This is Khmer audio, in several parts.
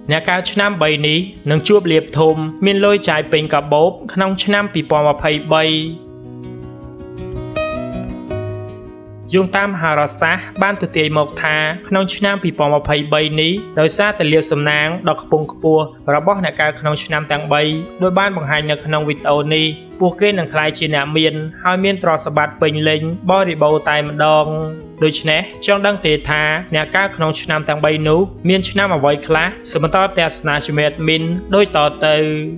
អ្នកកើតឆ្នាំ3នេះនឹងជួបលាភធំមានលុយចាយពេញកាបូបក្នុងឆ្នាំ2023យោងតាមហោរាសាស្ត្របានទទាយមកថាក្នុងឆ្នាំ2023នេះដោយសារតែលាភសំណាងដ៏ខ្ពង់ខ្ពស់របស់អ្នកកើតក្នុងឆ្នាំទាំង3ដោយបានបង្ហាញនៅក្នុងវីដេអូនេះពួកគេនឹងក្លាយជាអ្នកមានហើយមានទ្រព្យសម្បត្តិពេញលេញបរិបូរណ៍តែម្ដងដូច្នេះចង់ដឹងទេថាអ្នកកើតក្នុងឆ្នាំទាំង3នោះមានឆ្នាំអ្វីខ្លះសូមបន្តទស្សនាជាមួយ admin ដូចតទៅ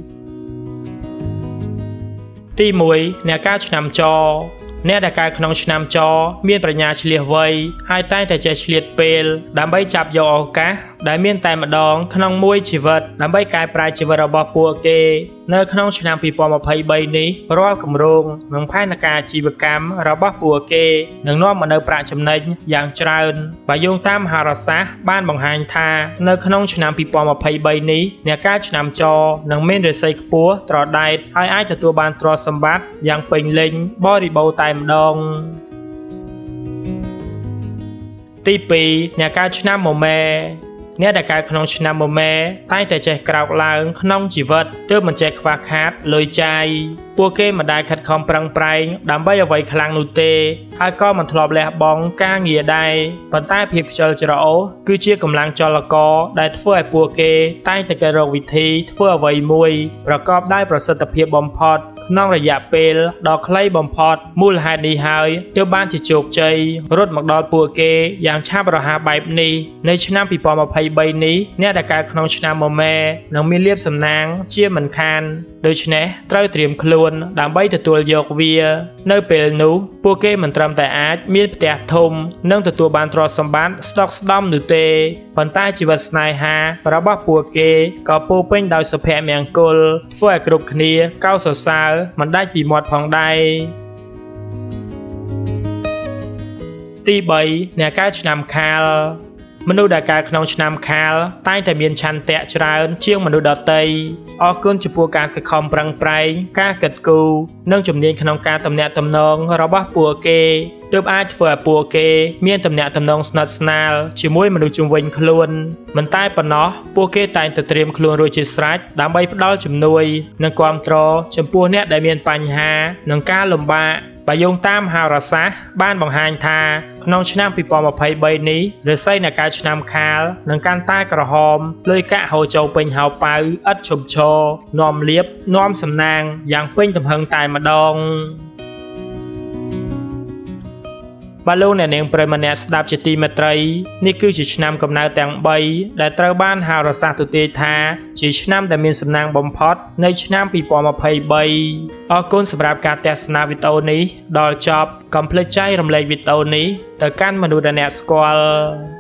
ទី1អ្នកកើតឆ្នាំចអ្នកដែលកើតក្នុងឆ្នាំចមានប្រាជ្ញាឆ្លៀសវៃហើយតែងតែចេះឆ្លៀតពេលដើម្បីចាប់យកឱកាសដែលមានតែម្ដងក្នុងមួយជីវិតដើម្បីកែប្រែជីវិតរបស់ពួកគេនៅក្នុងឆ្នាំ2023នេះរាល់គម្រោងនិងផែនការអាជីវកម្មរបស់ពួកគេនឹងនាំមកនូវប្រាក់ចំណេញយ៉ាងច្រើនបើយោងតាមហោរាសាស្ត្របានបង្ហាញថានៅក្នុងឆ្នាំ2023នេះអ្នកកើតឆ្នាំចនឹងមានរាសីខ្ពស់ត្រដែតហើយអាចទទួលបានទ្រព្យសម្បត្តិយ៉ាងពេញលេញបរិបូរណ៍តែម្ដងទី2អ្នកកើតឆ្នាំមមែអ្នកដែលកើតក្នុងឆ្នាំមមែតែងតែចេះក្រោកឡើងក្នុងជីវិតទើបមិនចេះខ្វះខាតលុយចាយពួកគេមិនដែលខិតខំប្រឹងប្រែងដើម្បីអ្វីខ្លាំងនោះទេហើយក៏មិនធ្លាប់លះបង់ការងារដែរប៉ុន្តែភាពខ្ជិលច្រអូសគឺជាកម្លាំងចលករដែលធ្វើឲ្យពួកគេតែងតែគេរកវិធីធ្វើអ្វីមួយប្រកបដោយប្រសិទ្ធភាពបំផុតក្នុងរយៈពេលដ៏ខ្លីបំផុតមូលហេតុនេះហើយទើបបានជាជោគជ័យរត់មកដល់ពួកគេយ៉ាងឆាប់រហ័សបែបនេះនៅឆ្នាំ2023នេះអ្នកដែលកើតក្នុងឆ្នាំមមែនឹងមានលាភសំណាងជាមិនខានដូច្នេះត្រូវត្រៀមខ្លួនដើម្បីទទួលយកវានៅពេលនោះពួកគេមិនត្រឹមតែអាចមានផ្ទះធំនិងទទួលបានទ្រព្យសម្បត្តិស្តុកស្តម្ភនោះទេប៉ុន្តែជីវិតស្នេហារបស់ពួកគេក៏ពោរពេញដោយសុភមង្គលធ្វើឲ្យគ្រប់គ្នាកោតសរសើរមិនដាច់ពីមាត់ផងដែរទី3អ្នកកើតឆ្នាំខាលមនុស្សដែលកើតក្នុងឆ្នាំខាលតែងតែមានឆន្ទៈច្រើនជាងមនុស្សដទៃអរគុណចំពោះការខិតខំប្រឹងប្រែងការគិតគូរនិងជំនាញក្នុងការទំនាក់ទំនងរបស់ពួកគេទើបអាចធ្វើឲ្យពួកគេមានទំនាក់ទំនងស្និទ្ធស្នាលជាមួយមនុស្សជុំវិញខ្លួនមិនតែប៉ុណ្ណោះពួកគេតែងតែត្រៀមខ្លួនរួចជាស្រេចដើម្បីផ្ដល់ជំនួយនិងគាំទ្រចំពោះអ្នកដែលមានបញ្ហានិងការលំបាកបើយោងតាមហោរាសាស្ត្របានបង្ហាញថាក្នុងឆ្នាំ2023នេះរាសីអ្នកកើតឆ្នាំខាលនឹងកាន់តែក្រហមលុយកាក់ហូរចូលពេញហោប៉ៅឥតឈប់ឈរនាំលាភនាំសំណាងយ៉ាងពេញទំហឹងតែម្ដងបាទលោកអ្នកនាងប្រិយមិត្តអ្នកស្ដាប់ជាទីមេត្រីនេះគឺជាឆ្នាំកំណើតទាំង3ដែលត្រូវបានហោរាសាស្ត្រទទាយថាជាឆ្នាំដែលមានសំណាងបំផុតនៃឆ្នាំ2023អរគុណសម្រាប់ការទស្សនាវីដេអូនេះដល់ចប់កុំភ្លេចចែករំលែកវីដេអូនេះទៅកាន់មនុស្សដែលអ្នកស្គាល់